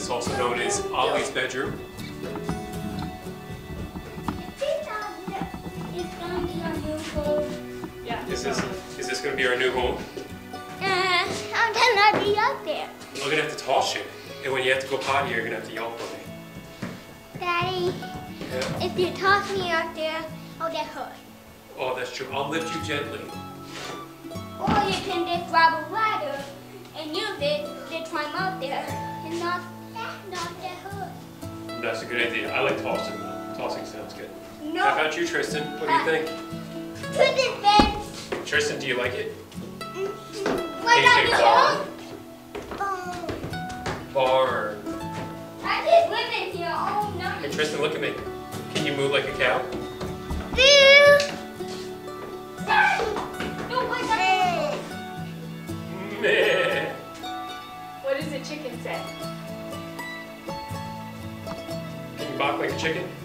is also known as Ollie's bedroom. Yeah. Is this going to be our new home? I'm gonna be up there. We're going to have to toss you. And when you have to go potty, you're going to have to yell for me. Daddy, Yeah. if you toss me out there, I'll get hurt. Oh, that's true. I'll lift you gently. Or you can just grab a ladder and use it to climb up there and not get hurt. That's a good idea. I like tossing. Tossing sounds good. No. How about you, Tristan? What do you think? To the fence. Tristan, do you like it? What Can you say barn? Oh, Barn. I just live in here all Hey, night. Tristan, look at me. Can you move like a cow? No, what's that? Meh. What does the chicken say? Can you bark like a chicken?